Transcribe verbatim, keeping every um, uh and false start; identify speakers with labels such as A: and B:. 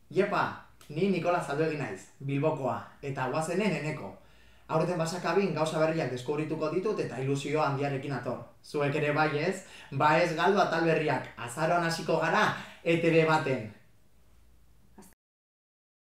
A: Iepa, ni Nikola Zalduegi naiz, Bilbokoa, eta guazenen eneko. Aurten basakabin gauza berriak deskubrituko ditut eta ilusio handiarekin ator. Zuek ere bai ez, ba ez galdu atal berriak, azaroan hasiko gara E T B baten.